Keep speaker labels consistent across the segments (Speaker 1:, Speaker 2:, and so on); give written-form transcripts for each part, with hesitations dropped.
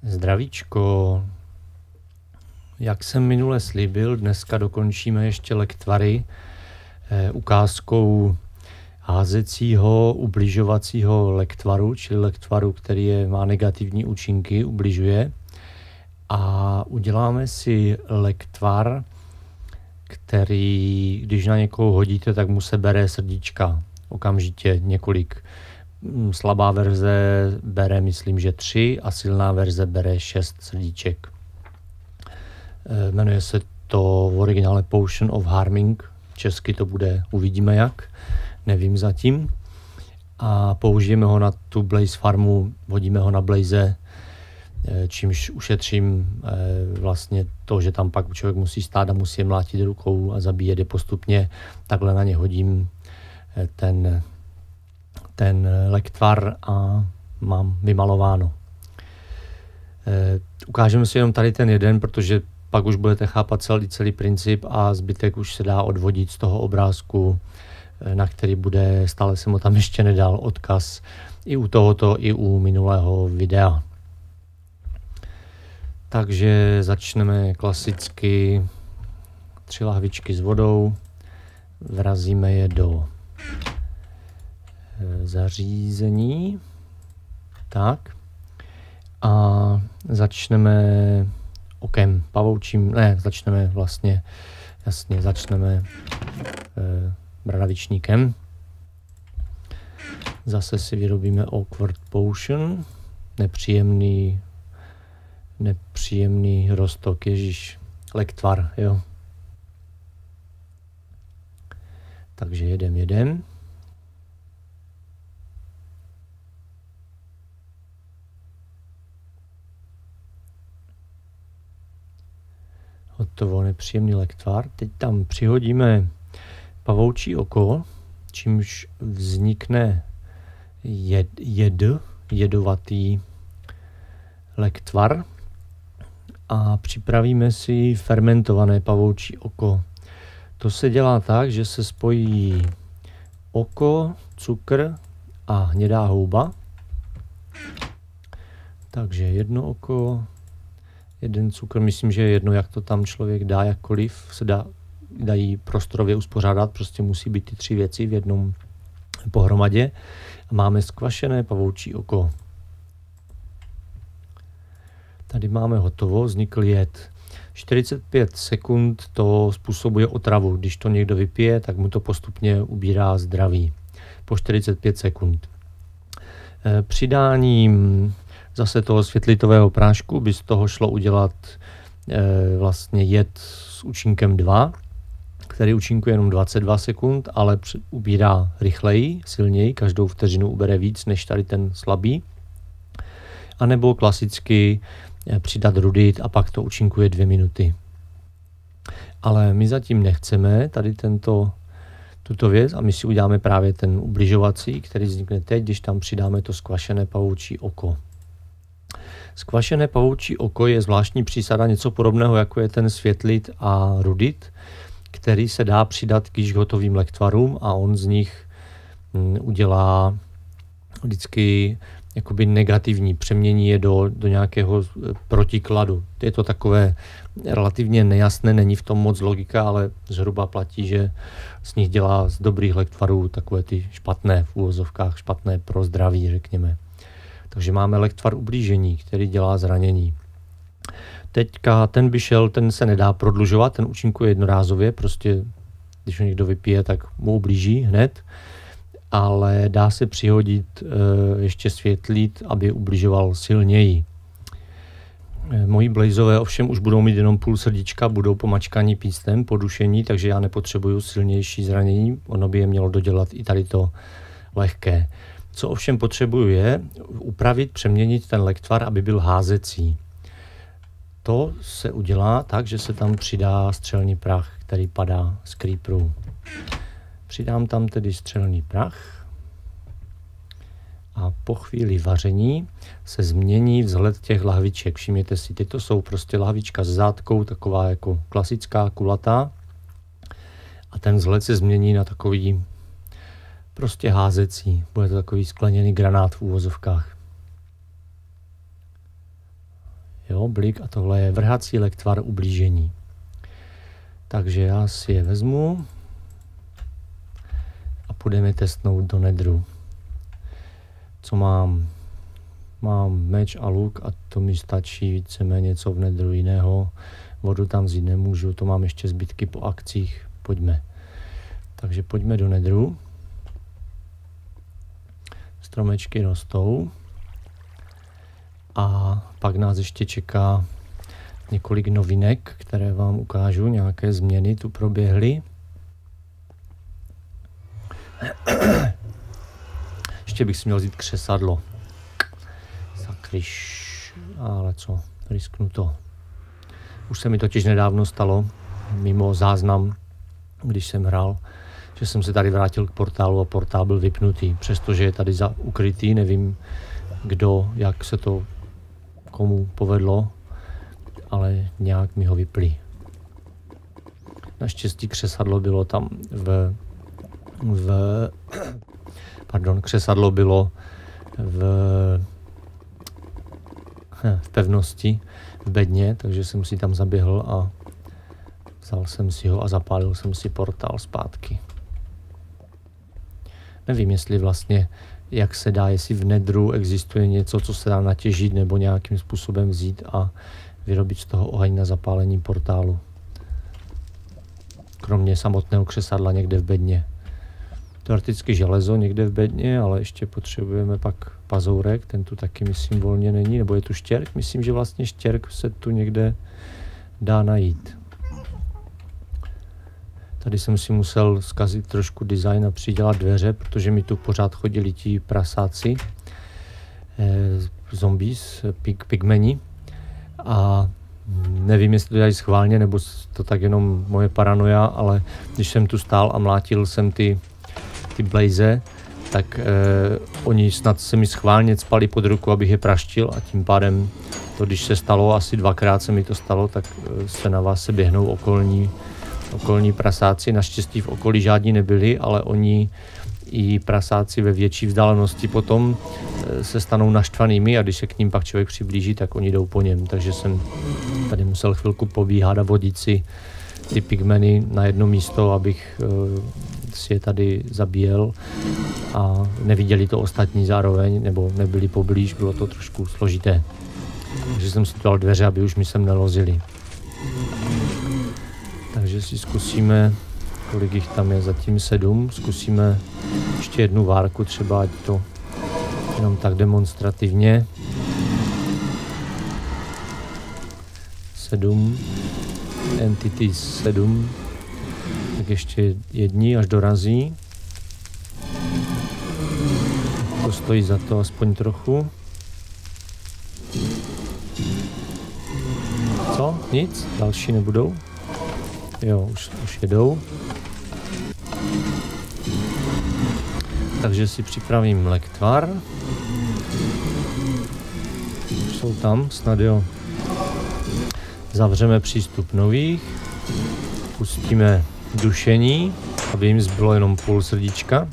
Speaker 1: Zdravíčko. Jak jsem minule slíbil, dneska dokončíme ještě lektvary ukázkou házecího, ubližovacího lektvaru, čili lektvaru, který má negativní účinky, ubližuje. A uděláme si lektvar, který, když na někoho hodíte, tak mu se bere srdíčka. Okamžitě několik. Slabá verze bere, myslím, že 3 a silná verze bere 6 srdíček. Jmenuje se to v originále Potion of Harming. Česky to bude, uvidíme jak, nevím zatím. A použijeme ho na tu Blaze farmu, hodíme ho na Blaze, čímž ušetřím vlastně to, že tam pak člověk musí stát a musí je mlátit rukou a zabíjet je postupně. Takhle na ně hodím ten lektvar a mám vymalováno. Ukážeme si jenom tady ten jeden, protože pak už budete chápat celý princip a zbytek už se dá odvodit z toho obrázku, na který bude, stále jsem ho tam ještě nedal, odkaz i u tohoto, i u minulého videa. Takže začneme klasicky 3 lahvičky s vodou, vrazíme je do zařízení, tak, a začneme okem pavoučím, ne, začneme vlastně, jasně, začneme bradavičníkem. Zase si vyrobíme Awkward Potion, nepříjemný roztok, ježíš, lektvar, jo. Takže jedem. Hotovo, nepříjemný lektvar. Teď tam přihodíme pavoučí oko, čímž vznikne jedovatý lektvar a připravíme si fermentované pavoučí oko. To se dělá tak, že se spojí oko, cukr a hnědá houba. Takže jedno oko, jeden cukr, myslím, že je jedno, jak to tam člověk dá, jakkoliv se dají prostorově uspořádat, prostě musí být ty 3 věci v jednom pohromadě. A máme skvašené pavoučí oko. Tady máme hotovo, vznikl jed. 45 sekund to způsobuje otravu. Když to někdo vypije, tak mu to postupně ubírá zdraví. Po 45 sekund. Přidáním zase toho světlitového prášku by z toho šlo udělat vlastně jed s účinkem 2, který účinkuje jenom 22 sekund, ale ubírá rychleji, silněji, každou vteřinu ubere víc než tady ten slabý. A nebo klasicky přidat rudit a pak to účinkuje 2 minuty. Ale my zatím nechceme tady tuto věc a my si uděláme právě ten ubližovací, který vznikne teď, když tam přidáme to skvašené pavoučí oko. Skvašené pavoučí oko je zvláštní přísada, něco podobného, jako je ten světlit a rudit, který se dá přidat k již hotovým lektvarům a on z nich udělá vždycky jakoby negativní, přemění je do nějakého protikladu. Je to takové relativně nejasné, není v tom moc logika, ale zhruba platí, že z nich dělá z dobrých lektvarů takové ty špatné, v uvozovkách špatné pro zdraví, řekněme. Takže máme lektvar ublížení, který dělá zranění. Teďka ten se nedá prodlužovat, ten účinkuje jednorázově, prostě když ho někdo vypije, tak mu ublíží hned, ale dá se přihodit ještě světlit, aby ubližoval silněji. Moji blazové ovšem už budou mít jenom půl srdíčka, budou pomačkaní pístem, podušení, takže já nepotřebuju silnější zranění, ono by je mělo dodělat i tady to lehké. Co ovšem potřebuju je upravit, přeměnit ten lektvar, aby byl házecí. To se udělá tak, že se tam přidá střelný prach, který padá z creeperů. Přidám tam tedy střelný prach a po chvíli vaření se změní vzhled těch lahviček. Všimněte si, tyto jsou prostě lahvička s zátkou, taková jako klasická, kulatá. A ten vzhled se změní na takový prostě házecí. Bude to takový skleněný granát v úvozovkách. Jo, blik a tohle je vrhací lektvar ublížení. Takže já si je vezmu a půjdeme testnout do nedru. Co mám? Mám meč a luk a to mi stačí víceméně co v nedru jiného. Vodu tam vzít nemůžu, to mám ještě zbytky po akcích. Pojďme. Takže pojďme do nedru. Stromečky rostou. A pak nás ještě čeká několik novinek, které vám ukážu. Nějaké změny tu proběhly. Ještě bych si měl vzít křesadlo. Sakryš. Ale co? Risknu to. Už se mi totiž nedávno stalo, mimo záznam, když jsem hrál, že jsem se tady vrátil k portálu a portál byl vypnutý. Přestože je tady ukrytý, nevím kdo, jak se to komu povedlo, ale nějak mi ho vypli. Naštěstí křesadlo bylo tam křesadlo bylo v pevnosti, v bedně, takže jsem si tam zaběhl a vzal jsem si ho a zapálil jsem si portál zpátky. Nevím, jestli vlastně, jak se dá, jestli v nedru existuje něco, co se dá natěžit nebo nějakým způsobem vzít a vyrobit z toho oheň na zapálení portálu. Kromě samotného křesadla někde v bedně. Teoreticky železo někde v bedně, ale ještě potřebujeme pak pazourek, ten tu taky myslím volně není, nebo je tu štěrk, myslím, že vlastně štěrk se tu někde dá najít. Tady jsem si musel zkazit trošku design a přidělat dveře, protože mi tu pořád chodili ti prasáci, zombies, pigmeni a nevím, jestli to dělají schválně, nebo to tak jenom moje paranoja, ale když jsem tu stál a mlátil jsem ty blaze, tak oni snad se mi schválně cpali pod ruku, abych je praštil a tím pádem to, když se stalo, asi dvakrát se mi to stalo, tak se na vás se běhnou okolní prasáci. Naštěstí v okolí žádní nebyli, ale oni i prasáci ve větší vzdálenosti potom se stanou naštvanými a když se k ním pak člověk přiblíží, tak oni jdou po něm. Takže jsem tady musel chvilku pobíhat a vodit si ty pigmeny na jedno místo, abych si je tady zabíjel a neviděli to ostatní zároveň, nebo nebyli poblíž, bylo to trošku složité. Takže jsem si dal dveře, aby už mi sem nelozili. Takže si zkusíme, kolik jich tam je, zatím 7, zkusíme ještě jednu várku, třeba ať to jenom tak demonstrativně. 7, entities 7, tak ještě jedni, až dorazí. To stojí za to aspoň trochu. Co? Nic? Další nebudou? Jo, už jedou. Takže si připravím lektvar. Už jsou tam, snad jo. Zavřeme přístup nových. Pustíme dušení, aby jim zbylo jenom půl srdíčka.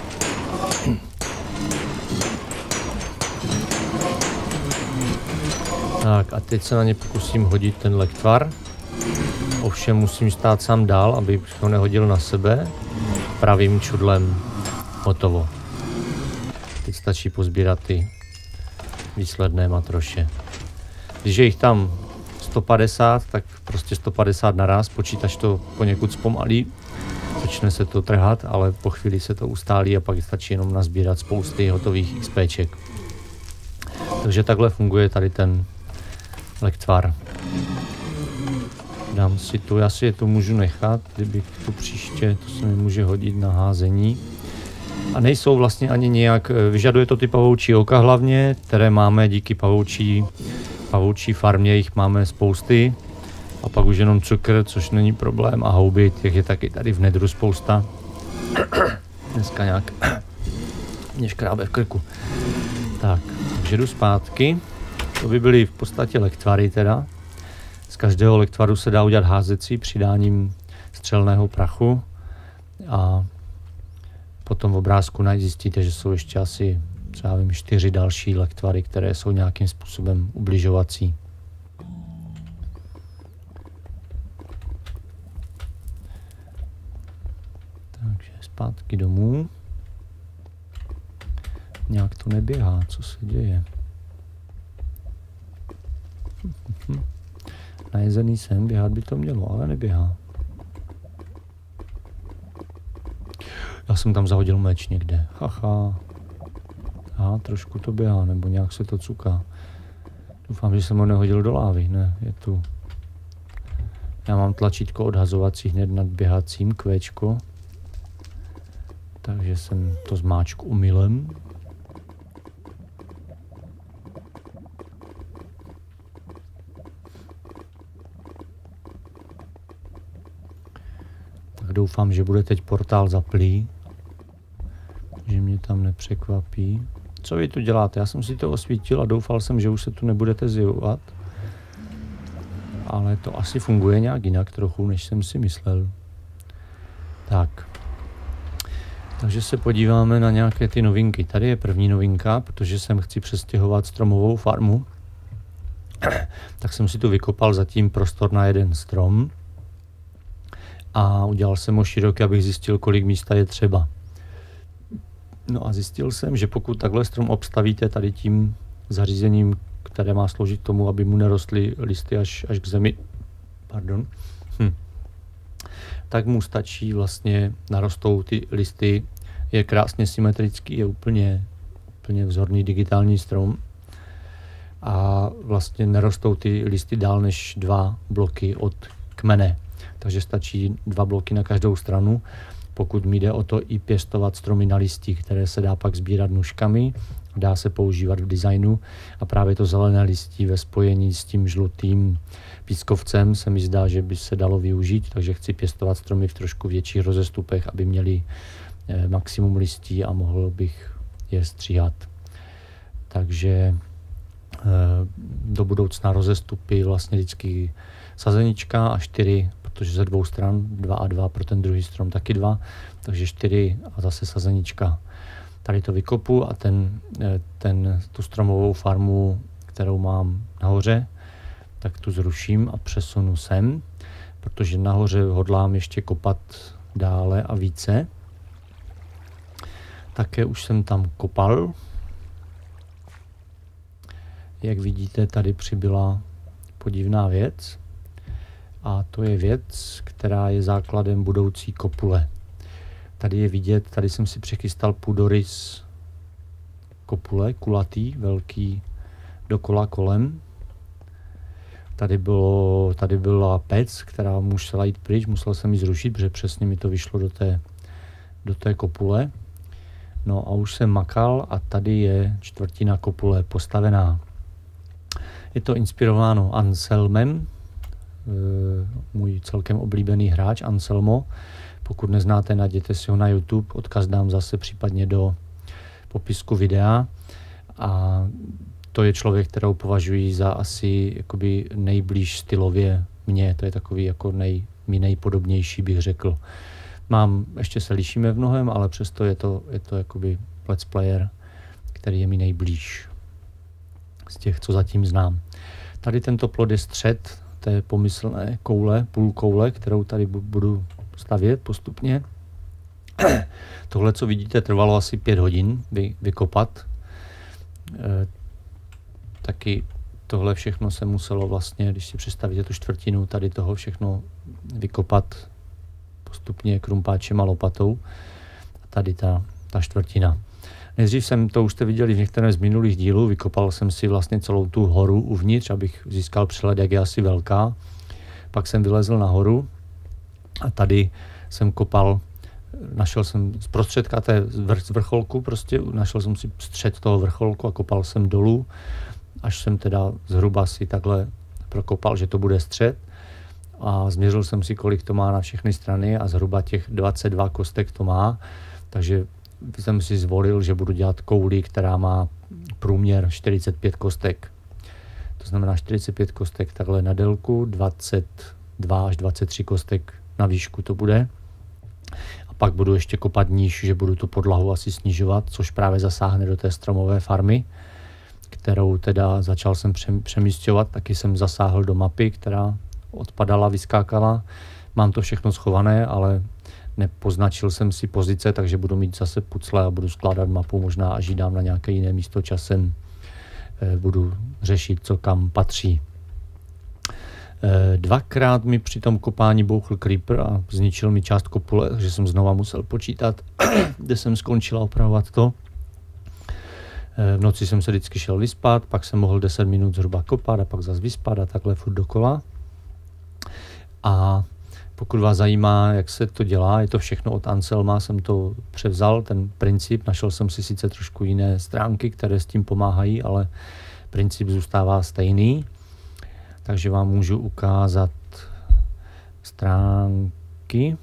Speaker 1: Tak a teď se na ně pokusím hodit ten lektvar. Ovšem musím stát sám dál, aby ho nehodil na sebe. Pravým čudlem. Hotovo. Teď stačí pozbírat ty výsledné matroše. Když je jich tam 150, tak prostě 150 naraz. Počítač to poněkud zpomalí. Začne se to trhat, ale po chvíli se to ustálí a pak stačí jenom nazbírat spousty hotových XPček. Takže takhle funguje tady ten lektvar. Dám si tu, já si je tu můžu nechat, kdybych tu příště, to se mi může hodit na házení. A nejsou vlastně ani nějak, vyžaduje to ty pavoučí oka hlavně, které máme díky pavoučí farmě, jich máme spousty. A pak už jenom cukr, což není problém, a houby, těch je taky tady v nedru spousta. Dneska nějak mě škrábe v krku. Tak, takže jdu zpátky. To by byly v podstatě lektvary teda. Z každého lektvaru se dá udělat házecí přidáním střelného prachu a potom v obrázku zjistíte, že jsou ještě asi třeba 4 další lektvary, které jsou nějakým způsobem ubližovací. Zpátky domů. Nějak to neběhá, co se děje. Najezený jsem, běhat by to mělo, ale neběhá. Já jsem tam zahodil meč někde. Haha. Aha, trošku to běhá, nebo nějak se to cuká. Doufám, že jsem ho nehodil do lávy. Ne, je tu. Já mám tlačítko odhazovací hned nad běhacím, Qčko. Takže jsem to zmáčk omylem. Tak doufám, že bude teď portál zaplý. Že mě tam nepřekvapí. Co vy tu děláte? Já jsem si to osvítil a doufal jsem, že už se tu nebudete zjevovat. Ale to asi funguje nějak jinak trochu, než jsem si myslel. Tak. Takže se podíváme na nějaké ty novinky. Tady je první novinka, protože sem chci přestěhovat stromovou farmu. Tak jsem si tu vykopal zatím prostor na jeden strom. A udělal jsem ho široký, abych zjistil, kolik místa je třeba. No a zjistil jsem, že pokud takhle strom obstavíte tady tím zařízením, které má sloužit tomu, aby mu nerostly listy až k zemi, pardon, tak mu stačí vlastně, narostou ty listy, je krásně symetrický, je úplně vzorný digitální strom a vlastně nerostou ty listy dál než 2 bloky od kmene. Takže stačí 2 bloky na každou stranu. Pokud mi jde o to i pěstovat stromy na listí, které se dá pak sbírat nůžkami, dá se používat v designu a právě to zelené listí ve spojení s tím žlutým pískovcem se mi zdá, že by se dalo využít, takže chci pěstovat stromy v trošku větších rozestupech, aby měli maximum listí a mohl bych je stříhat. Takže do budoucna rozestupy vlastně vždycky sazenička a 4, protože ze 2 stran 2 a 2, pro ten druhý strom taky 2, takže 4 a zase sazenička. Tady to vykopu a tu stromovou farmu, kterou mám nahoře, tak tu zruším a přesunu sem, protože nahoře hodlám ještě kopat dále a více. Také už jsem tam kopal. Jak vidíte, tady přibyla podivná věc. A to je věc, která je základem budoucí kopule. Tady je vidět, tady jsem si přechystal půdorys kopule, kulatý, velký, dokola kolem. Tady byla pec, která musela jít pryč, musel jsem ji zrušit, protože přesně mi to vyšlo do té kopule. No a už jsem makal a tady je čtvrtina kopule postavená. Je to inspirováno Anselmem, můj celkem oblíbený hráč Anselmo. Pokud neznáte, najděte si ho na YouTube, odkaz dám zase případně do popisku videa. A to je člověk, kterou považuji za asi jakoby nejblíž stylově mně, to je takový jako nejpodobnější, bych řekl. Ještě se lišíme v mnohem, ale přesto je to jakoby let's player, který je mi nejblíž z těch, co zatím znám. Tady tento plod je střed té pomyslné koule, půlkoule, kterou tady budu stavět postupně. Tohle, co vidíte, trvalo asi 5 hodin vykopat. Taky tohle všechno se muselo vlastně, když si představíte tu čtvrtinu, tady toho všechno vykopat postupně krumpáčem a lopatou. A tady ta čtvrtina. Nejdřív jsem, to už jste viděli v některém z minulých dílů, vykopal jsem si vlastně celou tu horu uvnitř, abych získal přehled, jak je asi velká. Pak jsem vylezl nahoru a tady jsem kopal, našel jsem z prostředka té vrcholku, prostě našel jsem si střed toho vrcholku a kopal jsem dolů, až jsem teda zhruba si takhle prokopal, že to bude střed. A změřil jsem si, kolik to má na všechny strany a zhruba těch 22 kostek to má, takže jsem si zvolil, že budu dělat kouli, která má průměr 45 kostek. To znamená 45 kostek takhle na délku, 22 až 23 kostek na výšku to bude. A pak budu ještě kopat níž, že budu tu podlahu asi snižovat, což právě zasáhne do té stromové farmy, kterou teda začal jsem přemísťovat. Taky jsem zasáhl do mapy, která odpadala, vyskákala. Mám to všechno schované, ale Nepoznačil jsem si pozice, takže budu mít zase pucle a budu skládat mapu, možná až ji dám na nějaké jiné místo časem. Budu řešit, co kam patří. Dvakrát mi při tom kopání bouchl creeper a zničil mi část kopule, takže jsem znova musel počítat, kde jsem skončil a opravovat to. V noci jsem se vždycky šel vyspat, pak jsem mohl 10 minut zhruba kopat a pak zase vyspat a takhle furt dokola. A pokud vás zajímá, jak se to dělá, je to všechno od Anselma, jsem to převzal, ten princip, našel jsem si sice trošku jiné stránky, které s tím pomáhají, ale princip zůstává stejný. Takže vám můžu ukázat stránky.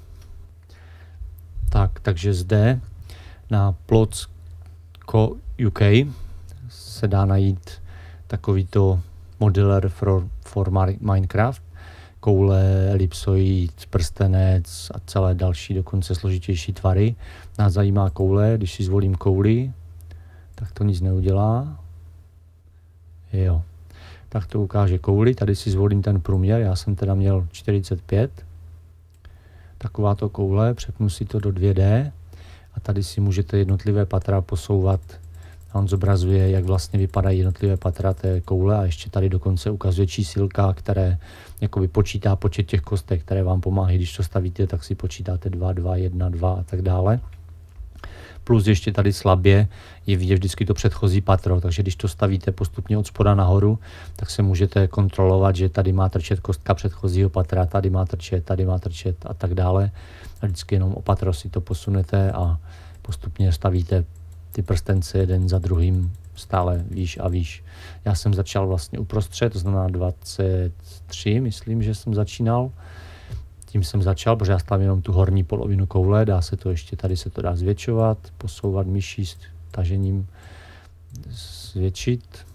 Speaker 1: Takže zde na plots.co.uk se dá najít takovýto modeler for Minecraft. Koule, elipsoid, prstenec a celé další, dokonce složitější tvary. Nás zajímá koule, když si zvolím kouli, tak to nic neudělá. Jo. Tak to ukáže kouli, tady si zvolím ten průměr, já jsem teda měl 45. Takováto koule, přepnu si to do 2D a tady si můžete jednotlivé patra posouvat. A on zobrazuje, jak vlastně vypadají jednotlivé patra té koule a ještě tady dokonce ukazuje čísilka, které jakoby počítá počet těch kostek, které vám pomáhají, když to stavíte, tak si počítáte 2, 2, 1, 2 a tak dále. Plus ještě tady slabě je vidět vždycky to předchozí patro, takže když to stavíte postupně od spoda nahoru, tak se můžete kontrolovat, že tady má trčet kostka předchozího patra, tady má trčet a tak dále. A vždycky jenom o patro si to posunete a postupně stavíte ty prstence jeden za druhým stále výš a výš. Já jsem začal vlastně uprostřed, to znamená 23, myslím, že jsem začínal. Tím jsem začal, protože já stavím jenom tu horní polovinu koule, dá se to ještě, tady se to dá zvětšovat, posouvat myší s tažením, zvětšit.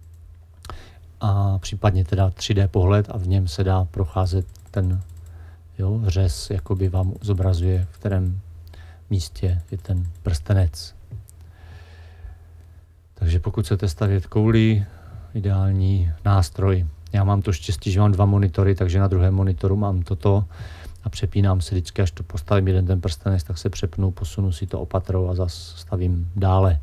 Speaker 1: A případně teda 3D pohled a v něm se dá procházet ten řez, jakoby vám zobrazuje, v kterém místě je ten prstenec. Takže pokud chcete stavět kouli, ideální nástroj. Já mám to štěstí, že mám 2 monitory, takže na druhém monitoru mám toto a přepínám se vždycky, až to postavím jeden ten prstenec, tak se přepnu, posunu si to opatrou a zase stavím dále.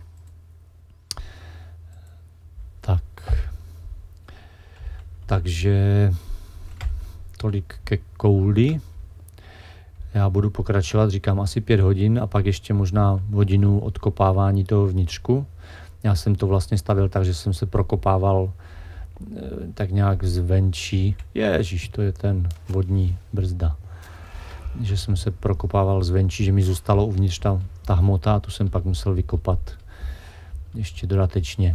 Speaker 1: Takže tolik ke kouli. Já budu pokračovat, říkám asi 5 hodin a pak ještě možná hodinu odkopávání toho vnitřku. Já jsem to vlastně stavil tak, že jsem se prokopával tak nějak zvenčí. Ježíš, to je ten vodní brzda. Že jsem se prokopával zvenčí, že mi zůstalo uvnitř ta hmota a tu jsem pak musel vykopat ještě dodatečně.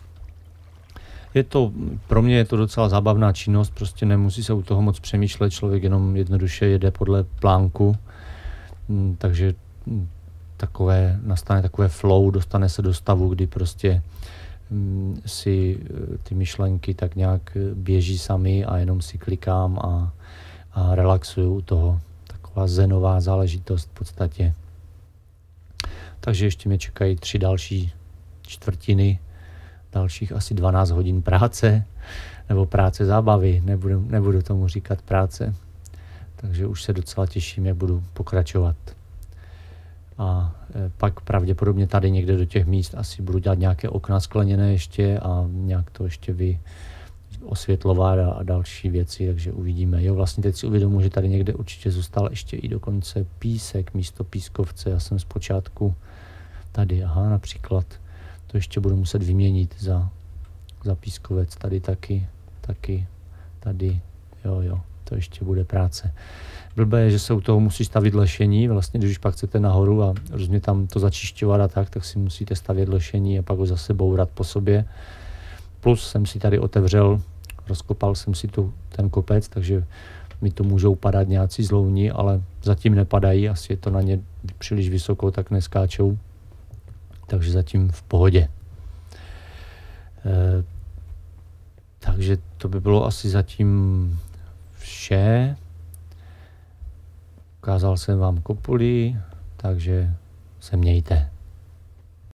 Speaker 1: Pro mě je to docela zábavná činnost, prostě nemusí se u toho moc přemýšlet, člověk jenom jednoduše jede podle plánku, takže nastane takové flow, dostane se do stavu, kdy prostě si ty myšlenky tak nějak běží sami a jenom si klikám a relaxuju u toho. Taková zenová záležitost v podstatě. Takže ještě mě čekají 3 další čtvrtiny, dalších asi 12 hodin práce, nebo práce zábavy, nebudu tomu říkat práce. Takže už se docela těším, jak budu pokračovat. A pak pravděpodobně tady někde do těch míst asi budu dělat nějaké okna skleněné ještě a nějak to ještě osvětlovat a další věci, takže uvidíme. Jo, vlastně teď si uvědomuji, že tady někde určitě zůstal ještě i dokonce písek místo pískovce. Já jsem zpočátku tady, například to ještě budu muset vyměnit za pískovec. Tady taky, tady, jo, to ještě bude práce. Blbé je, že se u toho musí stavit lešení, vlastně když už pak chcete nahoru a různě tam to začišťovat a tak si musíte stavět lešení a pak ho zase bourat po sobě. Plus jsem si tady otevřel, rozkopal jsem si ten kopec, takže mi to můžou padat nějací zlouni, ale zatím nepadají, asi je to na ně příliš vysoko, tak neskáčou. Takže zatím v pohodě. Takže to by bylo asi zatím vše. Ukázal jsem vám kopuli, takže se mějte.